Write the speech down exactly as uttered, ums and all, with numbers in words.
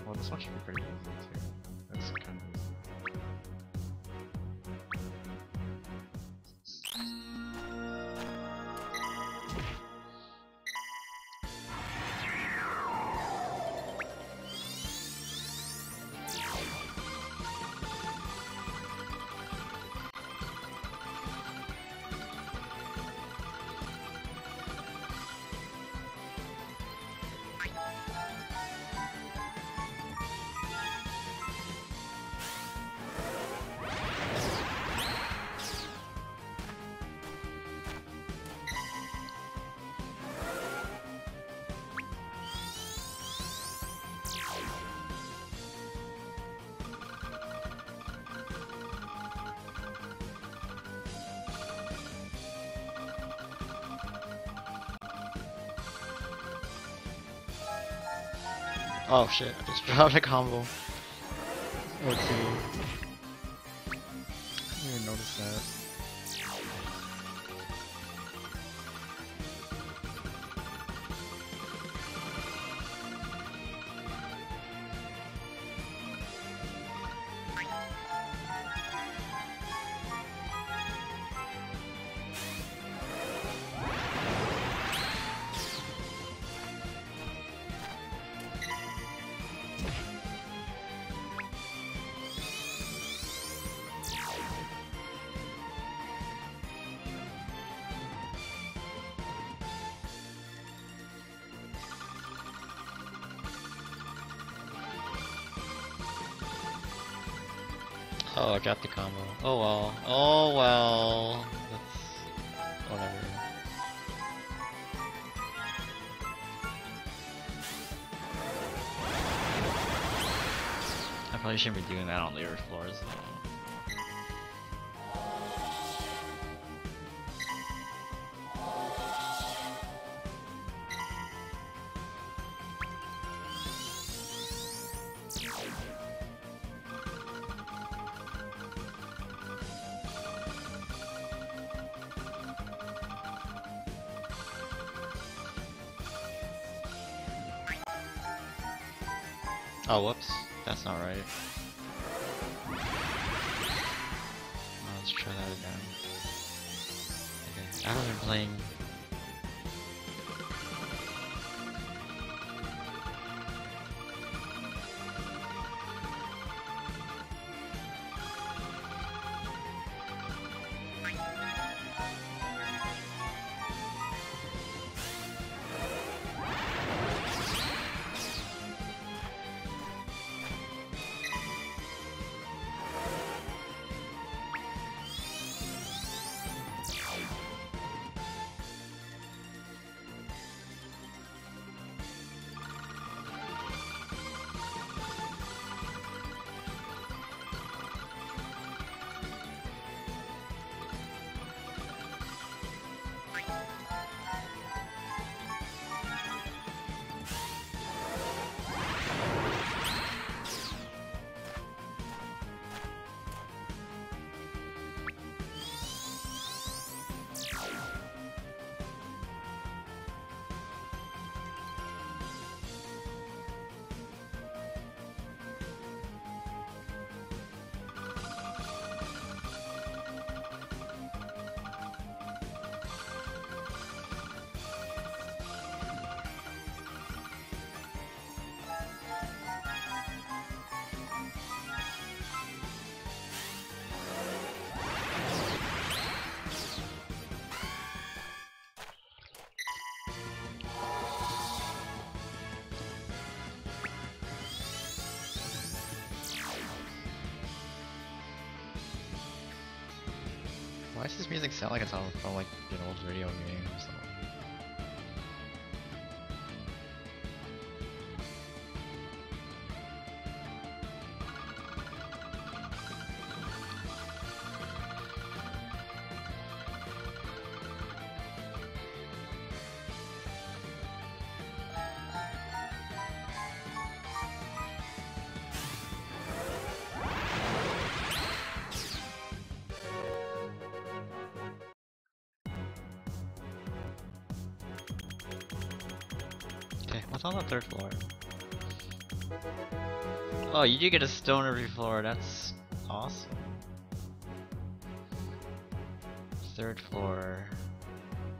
Well, this one should be pretty easy too. That's kind of easy. Oh shit, I just dropped a combo. Or two. I didn't even notice that. Oh, I got the combo. Oh well. Oh well. That's whatever. I probably shouldn't be doing that on later floors though. Oh, whoops. That's not right. Oh, let's try that again. Okay. I haven't been playing. Why does this music sound like it's on from like an old video game or something? Okay, what's on the third floor? Oh, you do get a stone every floor. That's awesome. Third floor.